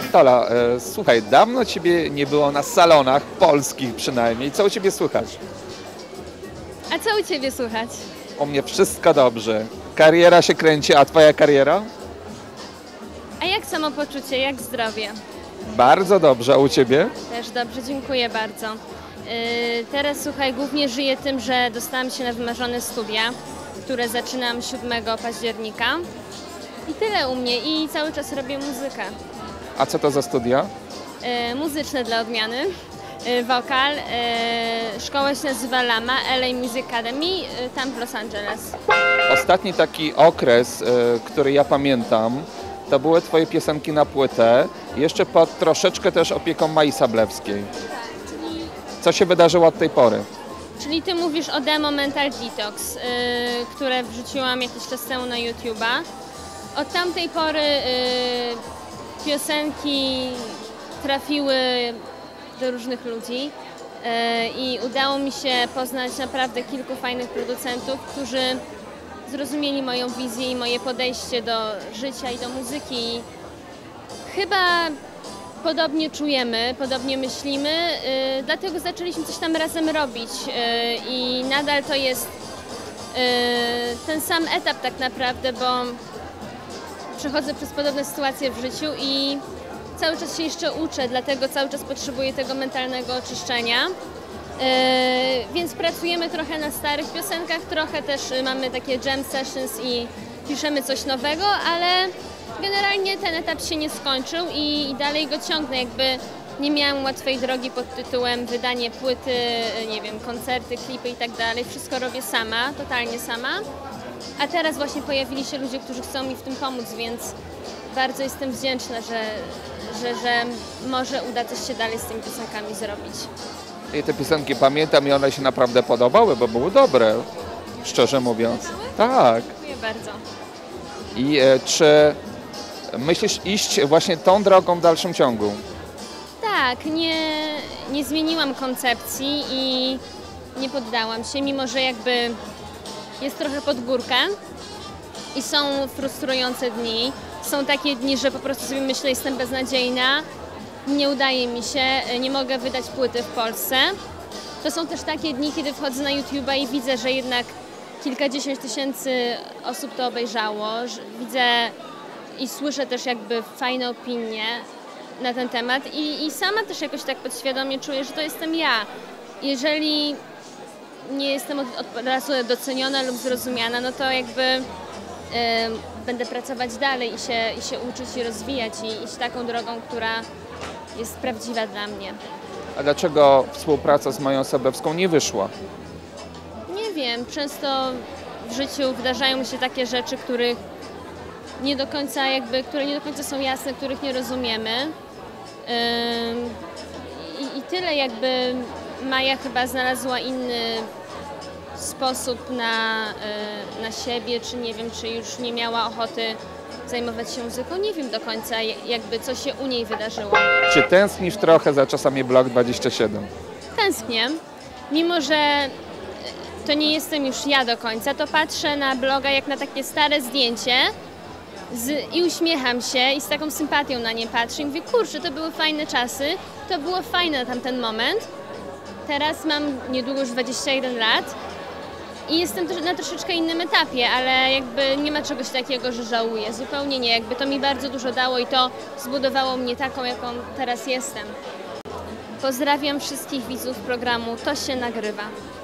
Tola, słuchaj, dawno Ciebie nie było na salonach, polskich przynajmniej. Co u Ciebie słychać? A co u Ciebie słychać? U mnie wszystko dobrze. Kariera się kręci, a Twoja kariera? A jak samopoczucie, jak zdrowie? Bardzo dobrze, a u Ciebie? Też dobrze, dziękuję bardzo. Teraz słuchaj, głównie żyję tym, że dostałam się na wymarzone studia, które zaczynam 7 października. I tyle u mnie i cały czas robię muzykę. A co to za studia? Muzyczne dla odmiany, wokal. Szkoła się nazywa LAMA, LA Music Academy, tam w Los Angeles. Ostatni taki okres, który ja pamiętam, to były Twoje piosenki na płytę, jeszcze pod troszeczkę też opieką Mai Sablewskiej. Co się wydarzyło od tej pory? Czyli Ty mówisz o demo Mental Detox, które wrzuciłam jakiś czas temu na YouTube'a. Od tamtej pory piosenki trafiły do różnych ludzi i udało mi się poznać naprawdę kilku fajnych producentów, którzy zrozumieli moją wizję i moje podejście do życia i do muzyki. Chyba podobnie czujemy, podobnie myślimy, dlatego zaczęliśmy coś tam razem robić i nadal to jest ten sam etap tak naprawdę, bo przechodzę przez podobne sytuacje w życiu i cały czas się jeszcze uczę, dlatego cały czas potrzebuję tego mentalnego oczyszczenia. Więc pracujemy trochę na starych piosenkach, trochę też mamy takie jam sessions i piszemy coś nowego, ale generalnie ten etap się nie skończył i dalej go ciągnę. Jakby nie miałam łatwej drogi pod tytułem wydanie płyty, nie wiem, koncerty, klipy i tak dalej. Wszystko robię sama, totalnie sama. A teraz właśnie pojawili się ludzie, którzy chcą mi w tym pomóc, więc bardzo jestem wdzięczna, że może uda coś się dalej z tymi piosenkami zrobić. I te piosenki pamiętam i one się naprawdę podobały, bo były dobre, szczerze mówiąc. Tak. Dziękuję bardzo. I czy myślisz iść właśnie tą drogą w dalszym ciągu? Tak, nie zmieniłam koncepcji i nie poddałam się, mimo że jakby jest trochę pod górkę i są frustrujące dni. Są takie dni, że po prostu sobie myślę, jestem beznadziejna, nie udaje mi się, nie mogę wydać płyty w Polsce. To są też takie dni, kiedy wchodzę na YouTube'a i widzę, że jednak kilkadziesiąt tysięcy osób to obejrzało. Widzę i słyszę też jakby fajne opinie na ten temat i sama też jakoś tak podświadomie czuję, że to jestem ja. Jeżeli nie jestem od razu doceniona lub zrozumiana, no to jakby będę pracować dalej i się uczyć i rozwijać i iść taką drogą, która jest prawdziwa dla mnie. A dlaczego współpraca z Mają Sablewską nie wyszła? Nie wiem, często w życiu wydarzają mi się takie rzeczy, które nie do końca są jasne, których nie rozumiemy. I tyle jakby Maja chyba znalazła inny sposób na siebie, czy nie wiem, czy już nie miała ochoty zajmować się muzyką. Nie wiem do końca jakby co się u niej wydarzyło. Czy tęsknisz trochę za czasami Blok 27? Tęsknię, mimo że to nie jestem już ja do końca, to patrzę na bloga jak na takie stare zdjęcie i uśmiecham się i z taką sympatią na nie patrzę i mówię, kurczę, to były fajne czasy, to było fajne na tamten moment. Teraz mam niedługo już 21 lat i jestem na troszeczkę innym etapie, ale jakby nie ma czegoś takiego, że żałuję. Zupełnie nie. Jakby to mi bardzo dużo dało i to zbudowało mnie taką, jaką teraz jestem. Pozdrawiam wszystkich widzów programu To się nagrywa.